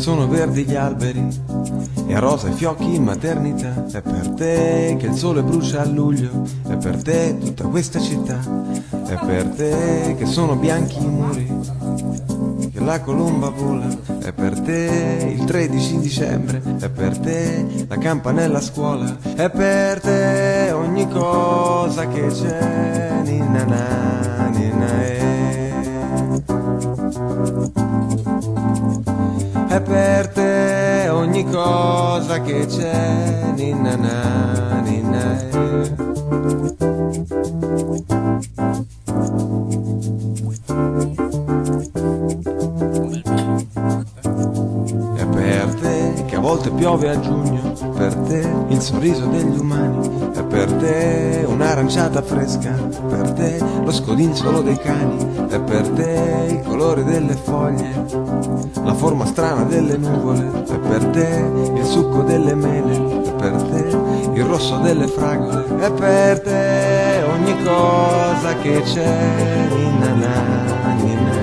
sono verdi gli alberi e a rosa i fiocchi in maternità. È per te che il sole brucia a luglio, è per te tutta questa città, è per te che sono bianchi i muri, che la colomba vola, è per te il 13 dicembre, è per te la campanella a scuola, è per te ogni cosa che c'è, ninna na, ninna è per te ogni cosa che c'è, ninna na, ninna è per te che a volte piove a giugno, per te il sorriso degli umani, è per te un'aranciata fresca, per te lo scodinzolo dei cani, è per te il colore delle foglie, la forma strana delle nuvole, è per te il succo delle mele, è per te il rosso delle fragole, è per te ogni cosa che c'è, ninna na, ninna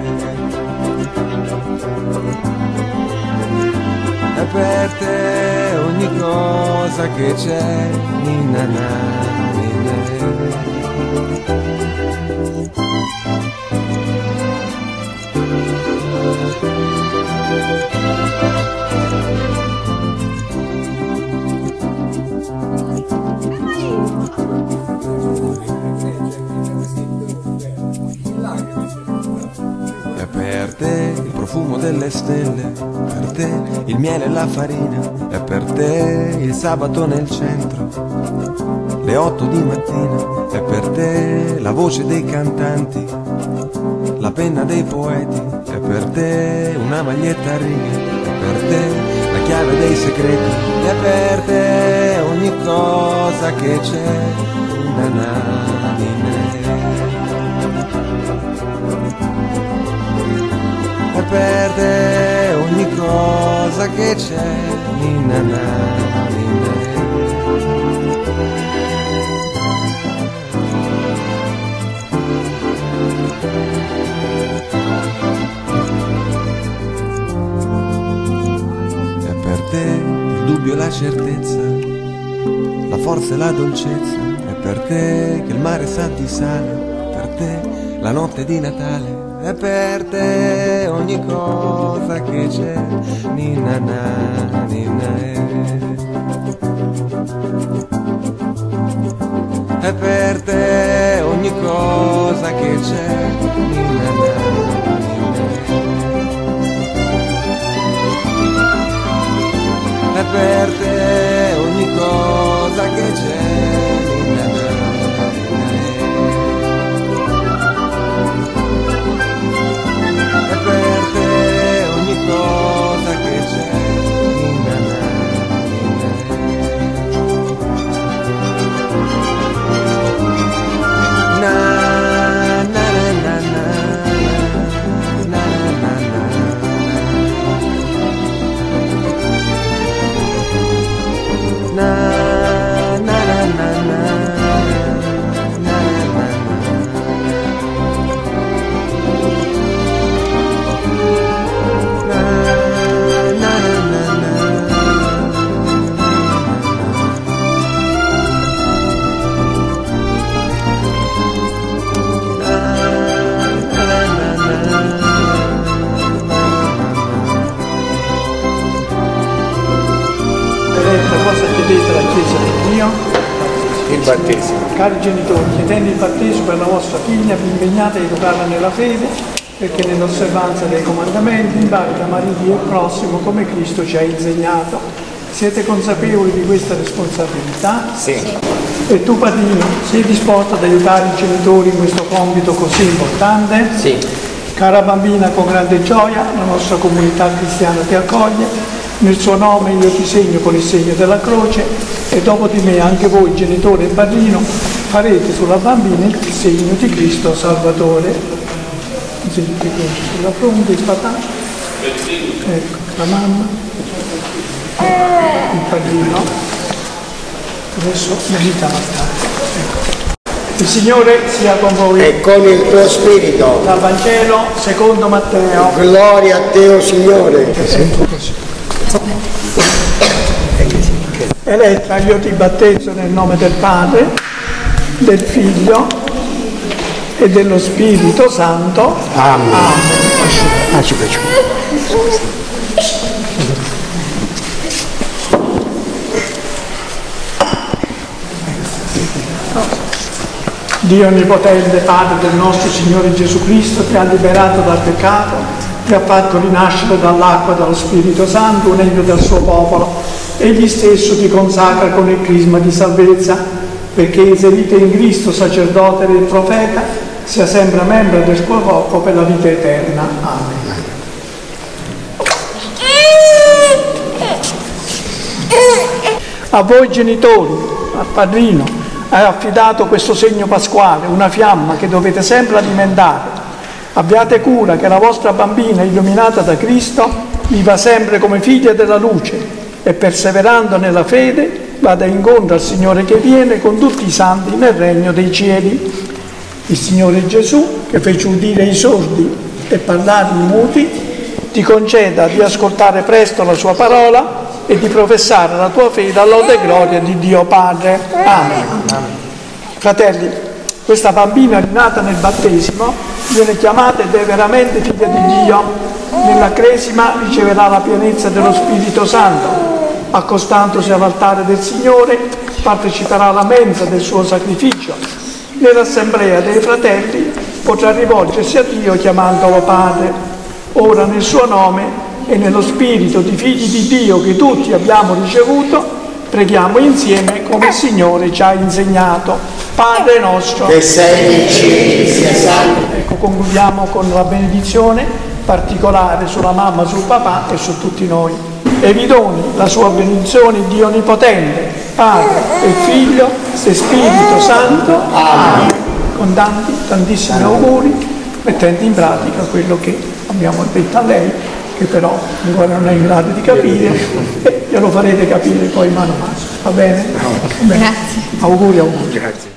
è per te ogni cosa che c'è, ninna na, ninna è per te il profumo delle stelle, per te il miele e la farina, è per te il sabato nel centro, le 8 di mattina, è per te la voce dei cantanti, la penna dei poeti, è per te una maglietta a righe, è per te la chiave dei segreti, è per te ogni cosa che c'è, ninna na, ninna è per te ogni cosa che c'è, ninna na, ninna è per te il dubbio e la certezza, la forza e la dolcezza, è per te che il mare sa di sale, è per te la notte di Natale, è per te ogni cosa che c'è, ninna na, ninna è per te ogni cosa che c'è, ninna na, ninna è per te ogni cosa che c'è, ninna na. Per te ogni cosa che c'è, ninna na, na na na na na na na na na cosa chiedete alla Chiesa di Dio? Il battesimo. Cari genitori, chiedendo il battesimo per la vostra figlia, vi impegnate a educarla nella fede, perché nell'osservanza dei comandamenti impari ad amare Dio e il prossimo come Cristo ci ha insegnato. Siete consapevoli di questa responsabilità? Sì. E tu, padrino, sei disposto ad aiutare i genitori in questo compito così importante? Sì. Cara bambina, con grande gioia la nostra comunità cristiana ti accoglie. Nel suo nome io ti segno con il segno della croce e dopo di me anche voi, genitore e padrino, farete sulla bambina il segno di Cristo Salvatore. Il segno di croce sulla fronte, il papà, ecco, la mamma, il padrino. Adesso medita a stare. Ecco. Il Signore sia con voi. E con il tuo spirito. Dal Vangelo secondo Matteo. Gloria a te, o Signore. Elettra, io ti battezzo nel nome del Padre, del Figlio e dello Spirito Santo. Amen. Dio Onnipotente, Padre del nostro Signore Gesù Cristo, ti ha liberato dal peccato, ti ha fatto rinascere dall'acqua e dallo Spirito Santo, unendo del suo popolo. Egli stesso ti consacra con il crisma di salvezza, perché eserite in Cristo, sacerdote e profeta, sia sempre membro del suo corpo per la vita eterna. Amen. A voi genitori, al padrino, hai affidato questo segno pasquale, una fiamma che dovete sempre alimentare. Abbiate cura che la vostra bambina, illuminata da Cristo, viva sempre come figlia della luce e, perseverando nella fede, vada incontro al Signore che viene con tutti i santi nel regno dei cieli. Il Signore Gesù, che fece udire i sordi e parlare i muti, ti conceda di ascoltare presto la sua parola e di professare la tua fede all'ode e gloria di Dio Padre. Amen. Fratelli, questa bambina rinata nel battesimo viene chiamata ed è veramente figlia di Dio. Nella cresima riceverà la pienezza dello Spirito Santo. Accostandosi all'altare del Signore, parteciperà alla mensa del suo sacrificio. Nell'assemblea dei fratelli potrà rivolgersi a Dio chiamandolo Padre. Ora nel suo nome e nello spirito di figli di Dio che tutti abbiamo ricevuto, preghiamo insieme come il Signore ci ha insegnato. Padre nostro, Che sei nei cieli, sia santo. ecco, concludiamo con la benedizione particolare sulla mamma, sul papà e su tutti noi. E vi doni la sua benedizione Dio Onnipotente, Padre e Figlio e Spirito Santo. Amen. Con tantissimi auguri, mettendo in pratica quello che abbiamo detto a lei, che però ancora non è in grado di capire, e glielo farete capire poi mano a mano. Va bene? Va bene. Grazie. Auguri, auguri. Grazie.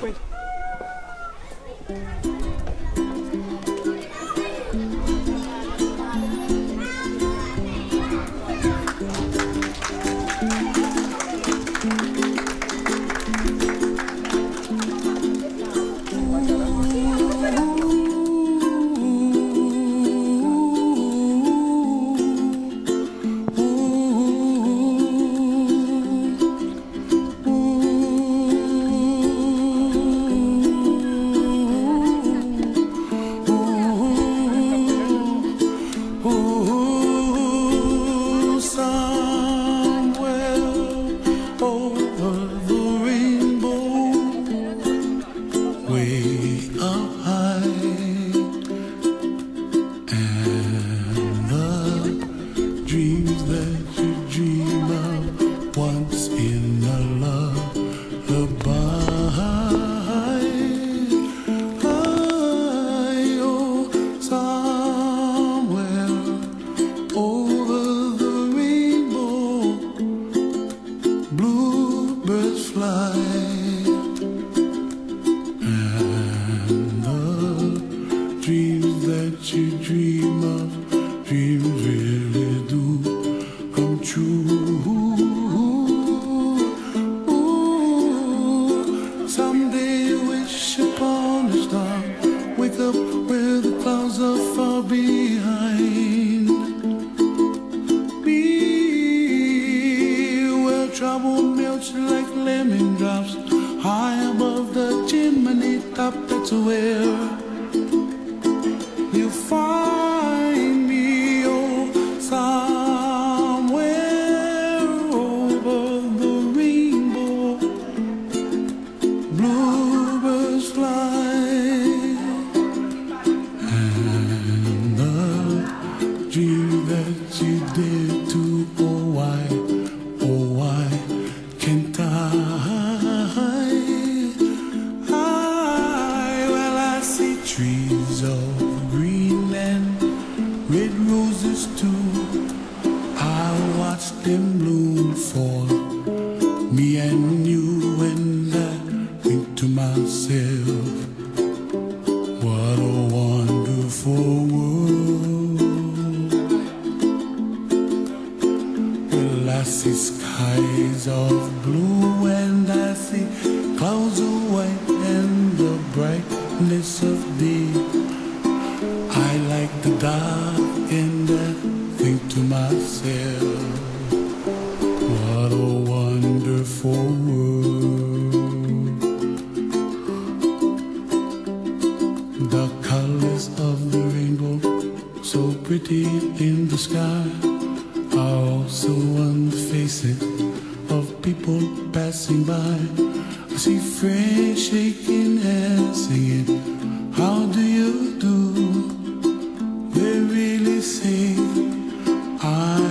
The colors of the rainbow, so pretty in the sky, are also on the faces of people passing by. I see friends shaking hands, singing, how do you do? They really sing, I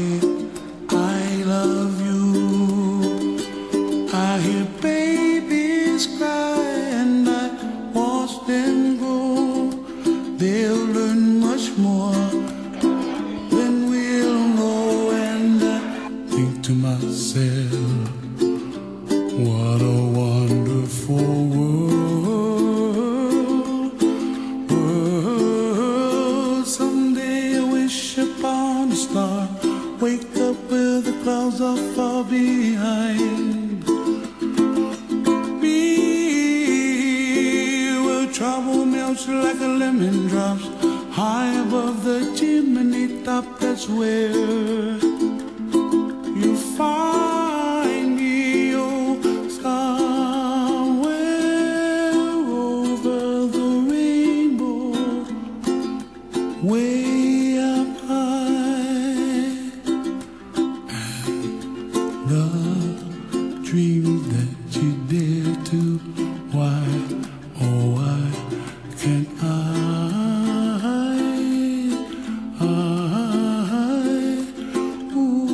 love you. I hear babies cry and I watch them grow. They'll learn much more than we'll know. And I think to myself, what a wonderful world. Someday I wish upon a star, wake up where the clouds are far behind me, where trouble melts like a lemon drops high above the chimney top. That's where you find me, oh, somewhere over the rainbow, way up high. The dreams that you dare to, why, oh why can't I, ooh.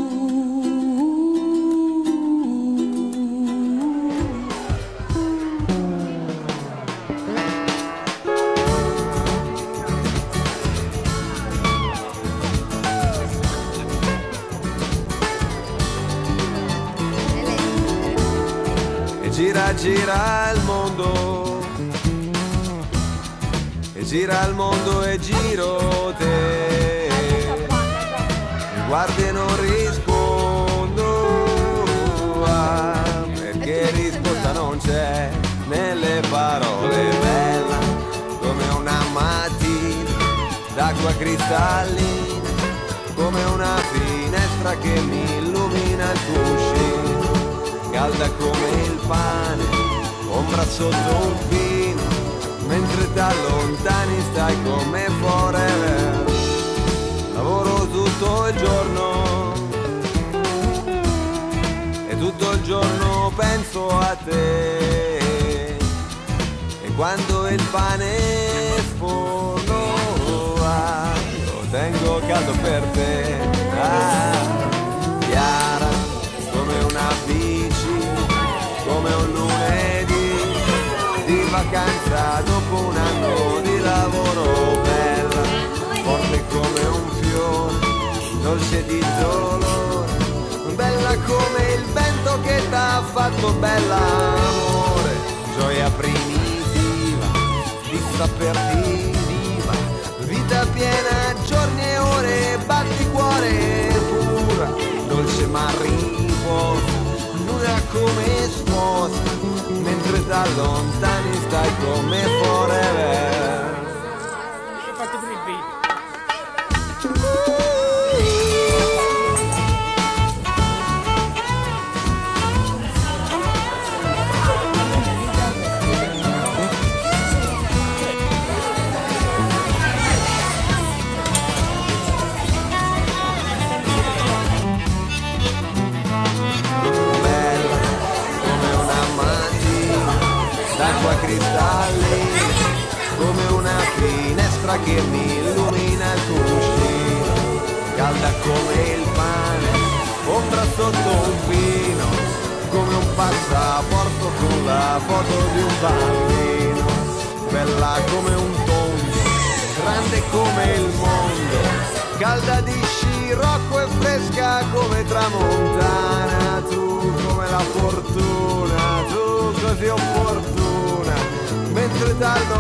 E gira, gira il mondo, e gira il mondo e giro te, mi guardi e non rispondo, perché risposta non c'è nelle parole. Bella come una mattina d'acqua cristallina, come una finestra che mi illumina il cuscino, calda come il pane, ombra sotto un pino, mentre da lontani stai come forever. Lavoro tutto il giorno e tutto il giorno penso a te, e quando il pane sforno lo tengo caldo per te. Chiara come una bici, come un lunedì di vacanza dopo un anno di lavoro. Bella, forte come un fiore, dolce di dolore, bella come il vento che t'ha fatto bella, amore, gioia primitiva di saperti viva, vita piena, giorni e ore, batticuore pura, dolce ma riposa, luna come sposa, mentre da lontani stai come forever. D'acqua cristallina, come una finestra che mi illumina il cuscino, calda come il pane, ombra sotto un pino, come un passaporto con la foto di un bambino, bella come un tondo, grande come il mondo, calda di scirocco e fresca come tramontana, tu come la fortuna, tu così opportuna, mentre da